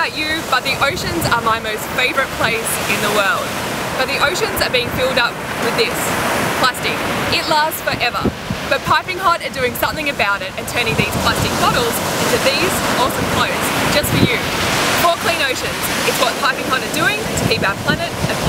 about you, but the oceans are my most favourite place in the world. But the oceans are being filled up with this, plastic. It lasts forever. But Piping Hot are doing something about it and turning these plastic bottles into these awesome clothes, just for you. For clean oceans, it's what Piping Hot are doing to keep our planet a